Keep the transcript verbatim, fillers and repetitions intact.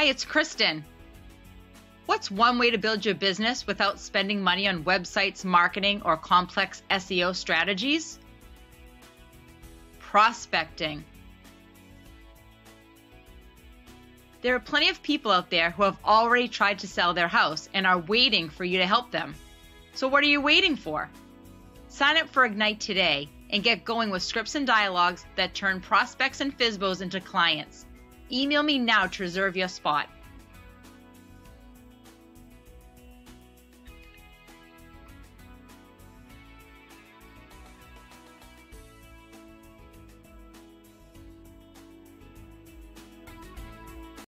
Hi, it's Kristen. What's one way to build your business without spending money on websites, marketing, or complex S E O strategies? Prospecting. There are plenty of people out there who have already tried to sell their house and are waiting for you to help them. So what are you waiting for? Sign up for Ignite today and get going with scripts and dialogues that turn prospects and F S B Os into clients. Email me now to reserve your spot.